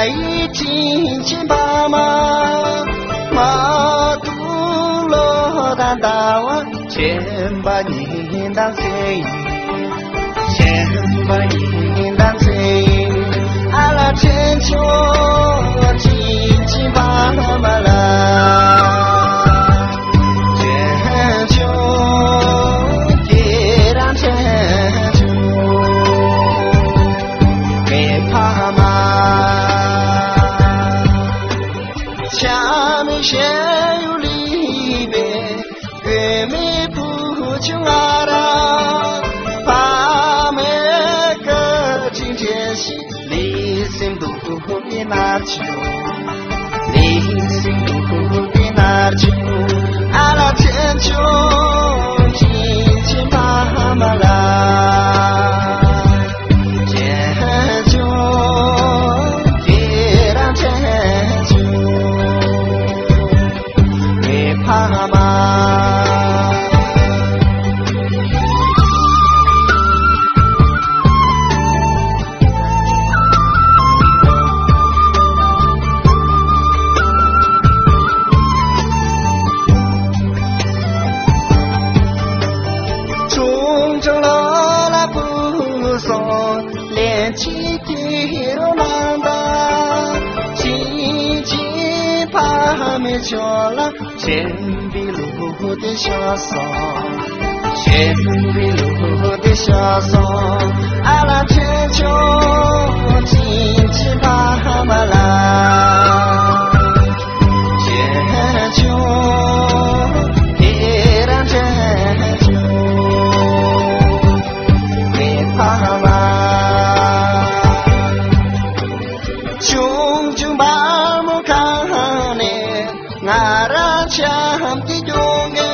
来一金金巴马马杜罗丹达瓦千把年当谁千把年当谁阿拉千秋金金巴马啦千秋铁然千秋给帕玛下面谁有离别月没不就阿拉帕梅个金杰西离心都比那久离心都比那久阿拉千秋金金帕玛啦千秋铁然千秋给帕玛起地罗南达，轻轻爬没桥了，千里路的小松，千里路的小松，阿拉千秋轻轻爬马啦，千秋铁然千秋，别爬马。cham ti jonge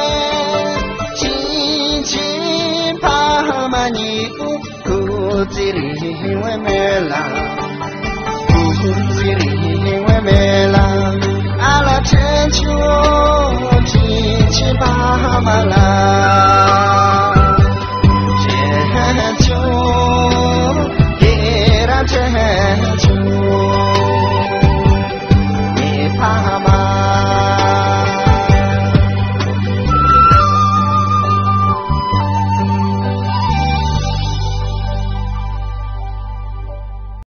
chin chin pa mani ku ziri we mela ala chen chu chin chin pa mala